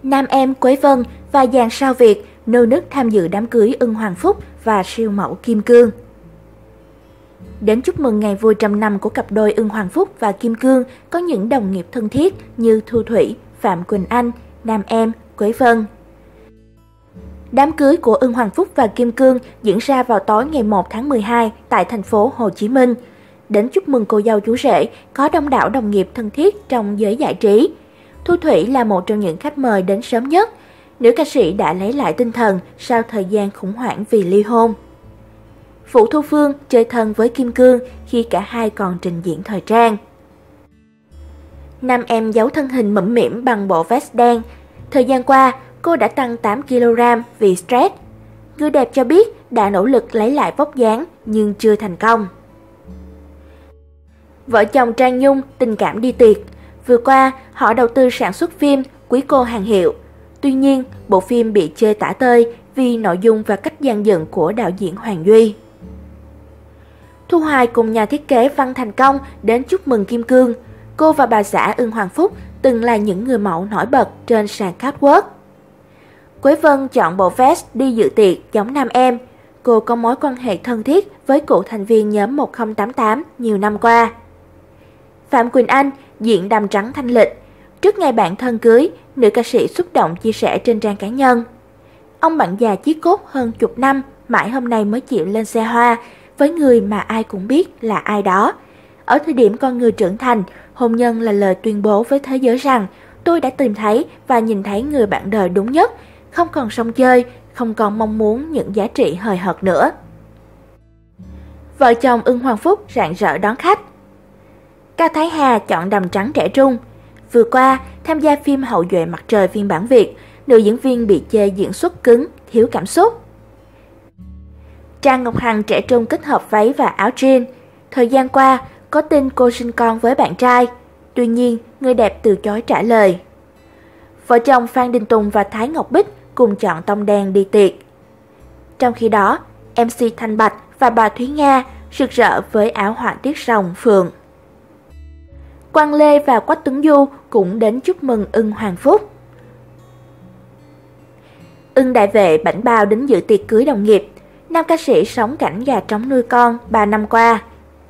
nam em Quế Vân và dàn sao Việt nô nức tham dự đám cưới Ưng Hoàng Phúc và siêu mẫu Kim Cương. Đến chúc mừng ngày vui trăm năm của cặp đôi Ưng Hoàng Phúc và Kim Cương có những đồng nghiệp thân thiết như Thu Thủy, Phạm Quỳnh Anh, nam em Quế Vân. Đám cưới của Ưng Hoàng Phúc và Kim Cương diễn ra vào tối ngày 1 tháng 12 tại thành phố Hồ Chí Minh. Đến chúc mừng cô dâu chú rể có đông đảo đồng nghiệp thân thiết trong giới giải trí. Thu Thủy là một trong những khách mời đến sớm nhất. Nữ ca sĩ đã lấy lại tinh thần sau thời gian khủng hoảng vì ly hôn. Vũ Thu Phương chơi thân với Kim Cương khi cả hai còn trình diễn thời trang. Nam em giấu thân hình mẫm mỉm bằng bộ vest đen. Thời gian qua, cô đã tăng 8 kg vì stress. Người đẹp cho biết đã nỗ lực lấy lại vóc dáng nhưng chưa thành công. Vợ chồng Trang Nhung tình cảm đi tiệc. Vừa qua, họ đầu tư sản xuất phim Quý cô hàng hiệu. Tuy nhiên, bộ phim bị chê tả tơi vì nội dung và cách dàn dựng của đạo diễn Hoàng Duy. Thu Hoài cùng nhà thiết kế Văn Thành Công đến chúc mừng Kim Cương. Cô và bà xã Ưng Hoàng Phúc từng là những người mẫu nổi bật trên sàn catwalk. Quế Vân chọn bộ vest đi dự tiệc giống nam em. Cô có mối quan hệ thân thiết với cựu thành viên nhóm 1088 nhiều năm qua. Phạm Quỳnh Anh diện đầm trắng thanh lịch. Trước ngày bạn thân cưới, nữ ca sĩ xúc động chia sẻ trên trang cá nhân. Ông bạn già chí cốt hơn chục năm, mãi hôm nay mới chịu lên xe hoa với người mà ai cũng biết là ai đó. Ở thời điểm con người trưởng thành, hôn nhân là lời tuyên bố với thế giới rằng tôi đã tìm thấy và nhìn thấy người bạn đời đúng nhất, không còn sống chơi, không còn mong muốn những giá trị hời hợt nữa. Vợ chồng Ưng Hoàng Phúc rạng rỡ đón khách. Cao Thái Hà chọn đầm trắng trẻ trung. Vừa qua, tham gia phim Hậu duệ mặt trời phiên bản Việt, nữ diễn viên bị chê diễn xuất cứng, thiếu cảm xúc. Trang Ngọc Hằng trẻ trung kết hợp váy và áo jean. Thời gian qua, có tin cô sinh con với bạn trai. Tuy nhiên, người đẹp từ chối trả lời. Vợ chồng Phan Đình Tùng và Thái Ngọc Bích cùng chọn tông đen đi tiệc. Trong khi đó, MC Thanh Bạch và bà Thúy Nga rực rỡ với áo họa tiết rồng phượng. Quang Lê và Quách Tuấn Du cũng đến chúc mừng Ưng Hoàng Phúc. Ưng đại vệ bảnh bao đến dự tiệc cưới đồng nghiệp. Nam ca sĩ sống cảnh gà trống nuôi con 3 năm qua.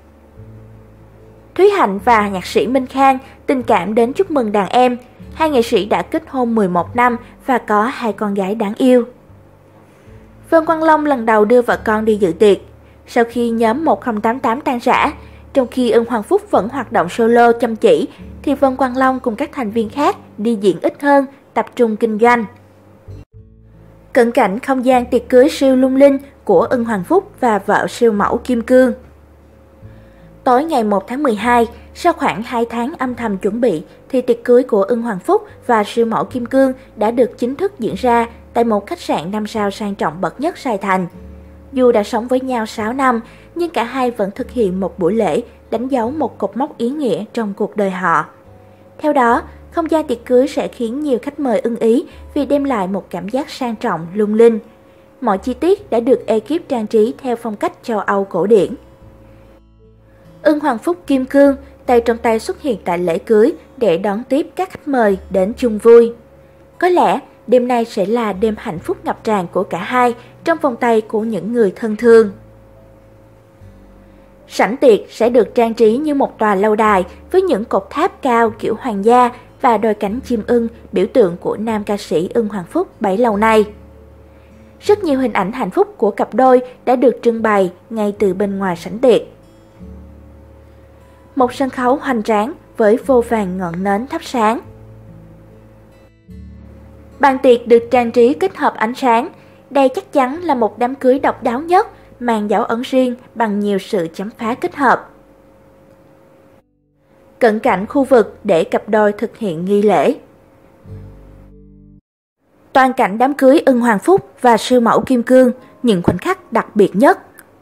Thúy Hạnh và nhạc sĩ Minh Khang tình cảm đến chúc mừng đàn em. Hai nghệ sĩ đã kết hôn 11 năm và có 2 con gái đáng yêu. Vân Quang Long lần đầu đưa vợ con đi dự tiệc. Sau khi nhóm 1088 tan rã, trong khi Ưng Hoàng Phúc vẫn hoạt động solo chăm chỉ, thì Vân Quang Long cùng các thành viên khác đi diễn ít hơn, tập trung kinh doanh. Cận cảnh không gian tiệc cưới siêu lung linh của Ưng Hoàng Phúc và vợ siêu mẫu Kim Cương. Tối ngày 1 tháng 12, sau khoảng 2 tháng âm thầm chuẩn bị, thì tiệc cưới của Ưng Hoàng Phúc và siêu mẫu Kim Cương đã được chính thức diễn ra tại một khách sạn 5 sao sang trọng bậc nhất Sài Thành. Dù đã sống với nhau 6 năm, nhưng cả hai vẫn thực hiện một buổi lễ đánh dấu một cột mốc ý nghĩa trong cuộc đời họ. Theo đó, không gian tiệc cưới sẽ khiến nhiều khách mời ưng ý vì đem lại một cảm giác sang trọng, lung linh. Mọi chi tiết đã được ekip trang trí theo phong cách châu Âu cổ điển. Ưng Hoàng Phúc Kim Cương tay trong tay xuất hiện tại lễ cưới để đón tiếp các khách mời đến chung vui. Có lẽ đêm nay sẽ là đêm hạnh phúc ngập tràn của cả hai trong vòng tay của những người thân thương. Sảnh tiệc sẽ được trang trí như một tòa lâu đài với những cột tháp cao kiểu hoàng gia và đôi cánh chim ưng, biểu tượng của nam ca sĩ Ưng Hoàng Phúc bấy lâu nay. Rất nhiều hình ảnh hạnh phúc của cặp đôi đã được trưng bày ngay từ bên ngoài sảnh tiệc. Một sân khấu hoành tráng với vô vàn ngọn nến thắp sáng. Bàn tiệc được trang trí kết hợp ánh sáng. Đây chắc chắn là một đám cưới độc đáo nhất, mang dấu ấn riêng bằng nhiều sự chấm phá kết hợp. Cận cảnh khu vực để cặp đôi thực hiện nghi lễ. Toàn cảnh đám cưới Ưng Hoàng Phúc và siêu mẫu Kim Cương, những khoảnh khắc đặc biệt nhất.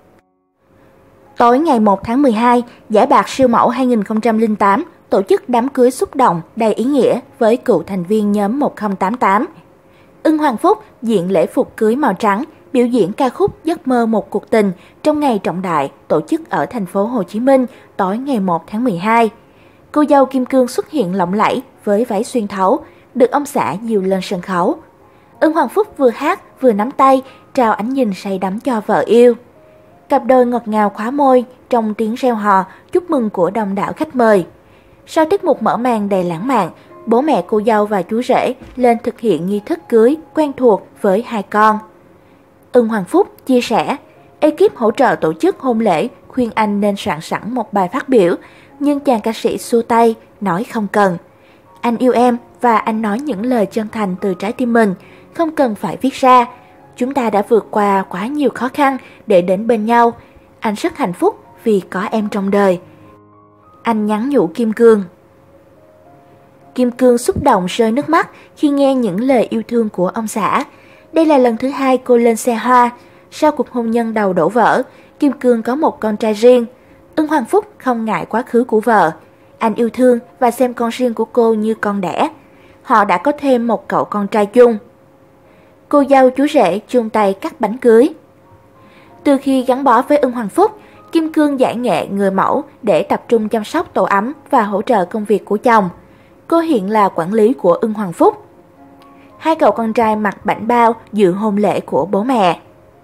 Tối ngày 1 tháng 12, giải bạc siêu mẫu 2008 tổ chức đám cưới xúc động đầy ý nghĩa với cựu thành viên nhóm 1088. Ưng Hoàng Phúc diện lễ phục cưới màu trắng, biểu diễn ca khúc Giấc mơ một cuộc tình trong ngày trọng đại tổ chức ở thành phố Hồ Chí Minh tối ngày 1 tháng 12. Cô dâu Kim Cương xuất hiện lộng lẫy với váy xuyên thấu, được ông xã dìu lên sân khấu. Ưng Hoàng Phúc vừa hát vừa nắm tay, trao ánh nhìn say đắm cho vợ yêu. Cặp đôi ngọt ngào khóa môi trong tiếng reo hò chúc mừng của đông đảo khách mời. Sau tiết mục mở màn đầy lãng mạn, bố mẹ cô dâu và chú rể lên thực hiện nghi thức cưới quen thuộc với hai con. Ưng Hoàng Phúc chia sẻ, ekip hỗ trợ tổ chức hôn lễ khuyên anh nên soạn sẵn một bài phát biểu, nhưng chàng ca sĩ xua tay, nói không cần. Anh yêu em và anh nói những lời chân thành từ trái tim mình, không cần phải viết ra. Chúng ta đã vượt qua quá nhiều khó khăn để đến bên nhau. Anh rất hạnh phúc vì có em trong đời. Anh nhắn nhủ Kim Cương. Kim Cương xúc động rơi nước mắt khi nghe những lời yêu thương của ông xã. Đây là lần thứ hai cô lên xe hoa. Sau cuộc hôn nhân đầu đổ vỡ, Kim Cương có một con trai riêng. Ưng Hoàng Phúc không ngại quá khứ của vợ. Anh yêu thương và xem con riêng của cô như con đẻ. Họ đã có thêm một cậu con trai chung. Cô dâu chú rể chung tay cắt bánh cưới. Từ khi gắn bó với Ưng Hoàng Phúc, Kim Cương giải nghệ người mẫu để tập trung chăm sóc tổ ấm và hỗ trợ công việc của chồng. Cô hiện là quản lý của Ưng Hoàng Phúc. Hai cậu con trai mặc bảnh bao dự hôn lễ của bố mẹ.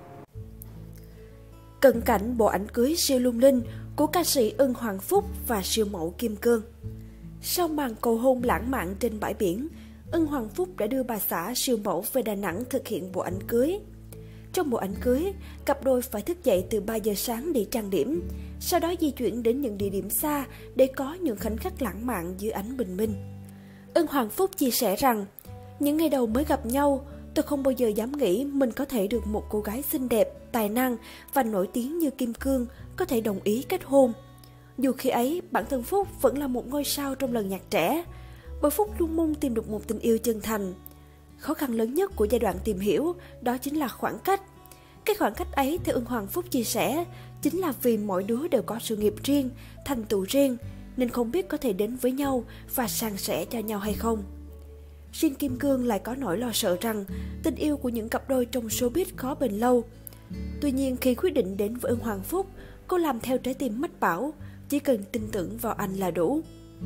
Cận cảnh bộ ảnh cưới siêu lung linh của ca sĩ Ưng Hoàng Phúc và siêu mẫu Kim Cương. Sau màn cầu hôn lãng mạn trên bãi biển, Ưng Hoàng Phúc đã đưa bà xã siêu mẫu về Đà Nẵng thực hiện bộ ảnh cưới. Trong bộ ảnh cưới, cặp đôi phải thức dậy từ 3 giờ sáng để trang điểm, sau đó di chuyển đến những địa điểm xa để có những khoảnh khắc lãng mạn dưới ánh bình minh. Ưng Hoàng Phúc chia sẻ rằng, những ngày đầu mới gặp nhau, tôi không bao giờ dám nghĩ mình có thể được một cô gái xinh đẹp, tài năng và nổi tiếng như Kim Cương có thể đồng ý kết hôn. Dù khi ấy, bản thân Phúc vẫn là một ngôi sao trong làng nhạc trẻ, bởi Phúc luôn mong tìm được một tình yêu chân thành. Khó khăn lớn nhất của giai đoạn tìm hiểu đó chính là khoảng cách. Cái khoảng cách ấy, theo Ưng Hoàng Phúc chia sẻ, chính là vì mỗi đứa đều có sự nghiệp riêng, thành tựu riêng, nên không biết có thể đến với nhau và san sẻ cho nhau hay không. Riêng Kim Cương lại có nỗi lo sợ rằng tình yêu của những cặp đôi trong showbiz khó bền lâu. Tuy nhiên khi quyết định đến với Ưng Hoàng Phúc, cô làm theo trái tim mách bảo, chỉ cần tin tưởng vào anh là đủ.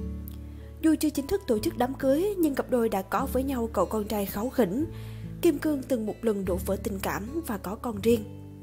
Dù chưa chính thức tổ chức đám cưới, nhưng cặp đôi đã có với nhau cậu con trai kháu khỉnh. Kim Cương từng một lần đổ vỡ tình cảm và có con riêng.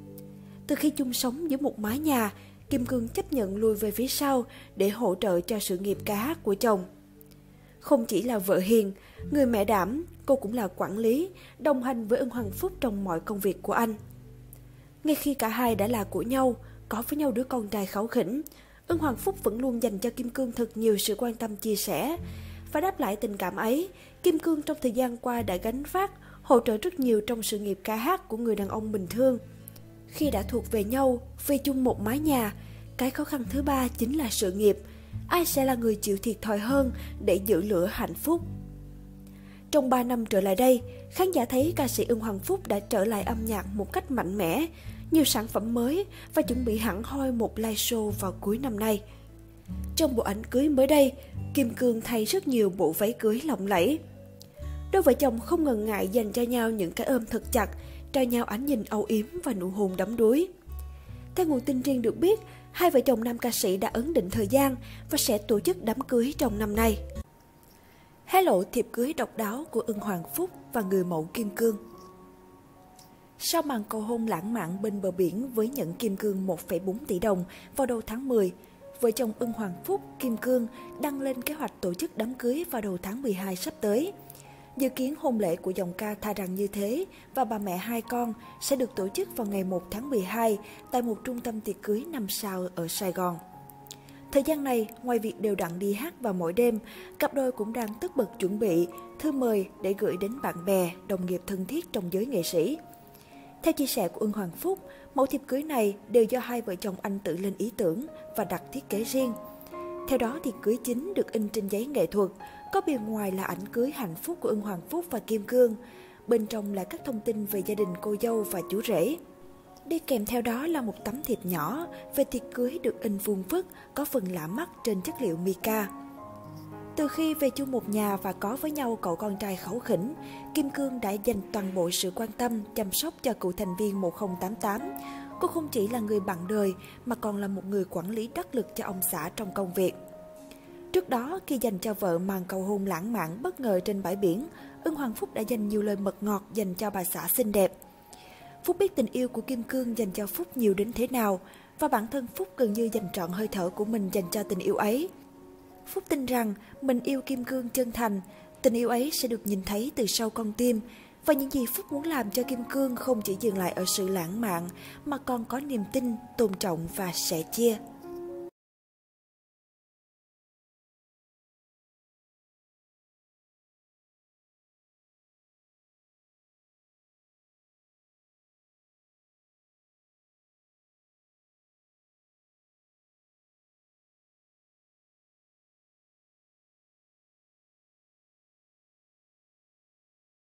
Từ khi chung sống dưới một mái nhà, Kim Cương chấp nhận lùi về phía sau để hỗ trợ cho sự nghiệp ca hát của chồng. Không chỉ là vợ hiền, người mẹ đảm, cô cũng là quản lý, đồng hành với Ưng Hoàng Phúc trong mọi công việc của anh. Ngay khi cả hai đã là của nhau, có với nhau đứa con trai kháu khỉnh, Ưng Hoàng Phúc vẫn luôn dành cho Kim Cương thật nhiều sự quan tâm chia sẻ. Và đáp lại tình cảm ấy, Kim Cương trong thời gian qua đã gánh vác, hỗ trợ rất nhiều trong sự nghiệp ca hát của người đàn ông bình thường. Khi đã thuộc về nhau, về chung một mái nhà, cái khó khăn thứ ba chính là sự nghiệp. Ai sẽ là người chịu thiệt thòi hơn để giữ lửa hạnh phúc? Trong 3 năm trở lại đây, khán giả thấy ca sĩ Ưng Hoàng Phúc đã trở lại âm nhạc một cách mạnh mẽ, nhiều sản phẩm mới và chuẩn bị hẳn hoi một live show vào cuối năm nay. Trong bộ ảnh cưới mới đây, Kim Cương thay rất nhiều bộ váy cưới lộng lẫy. Đôi vợ chồng không ngần ngại dành cho nhau những cái ôm thật chặt, trao nhau ánh nhìn âu yếm và nụ hôn đắm đuối. Theo nguồn tin riêng được biết, hai vợ chồng nam ca sĩ đã ấn định thời gian và sẽ tổ chức đám cưới trong năm nay. Hé lộ thiệp cưới độc đáo của Ưng Hoàng Phúc và người mẫu Kim Cương. Sau màn cầu hôn lãng mạn bên bờ biển với nhận Kim Cương 1,4 tỷ đồng vào đầu tháng 10, vợ chồng Ưng Hoàng Phúc, Kim Cương đăng lên kế hoạch tổ chức đám cưới vào đầu tháng 12 sắp tới. Dự kiến hôn lễ của dòng ca Tha rằng như thế và bà mẹ hai con sẽ được tổ chức vào ngày 1 tháng 12 tại một trung tâm tiệc cưới 5 sao ở Sài Gòn. Thời gian này, ngoài việc đều đặn đi hát vào mỗi đêm, cặp đôi cũng đang tất bật chuẩn bị thư mời để gửi đến bạn bè, đồng nghiệp thân thiết trong giới nghệ sĩ. Theo chia sẻ của Ưng Hoàng Phúc, mẫu thiệp cưới này đều do hai vợ chồng anh tự lên ý tưởng và đặt thiết kế riêng. Theo đó, thiệp cưới chính được in trên giấy nghệ thuật, có bề ngoài là ảnh cưới hạnh phúc của Ưng Hoàng Phúc và Kim Cương. Bên trong là các thông tin về gia đình cô dâu và chú rể. Đi kèm theo đó là một tấm thiệp nhỏ về thiệp cưới được in vuông vức, có phần lạ mắt trên chất liệu mica. Từ khi về chung một nhà và có với nhau cậu con trai kháu khỉnh, Kim Cương đã dành toàn bộ sự quan tâm, chăm sóc cho cựu thành viên 1088. Cô không chỉ là người bạn đời mà còn là một người quản lý đắc lực cho ông xã trong công việc. Trước đó, khi dành cho vợ màn cầu hôn lãng mạn bất ngờ trên bãi biển, Ưng Hoàng Phúc đã dành nhiều lời mật ngọt dành cho bà xã xinh đẹp. Phúc biết tình yêu của Kim Cương dành cho Phúc nhiều đến thế nào, và bản thân Phúc gần như dành trọn hơi thở của mình dành cho tình yêu ấy. Phúc tin rằng mình yêu Kim Cương chân thành, tình yêu ấy sẽ được nhìn thấy từ sau con tim, và những gì Phúc muốn làm cho Kim Cương không chỉ dừng lại ở sự lãng mạn, mà còn có niềm tin, tôn trọng và sẻ chia.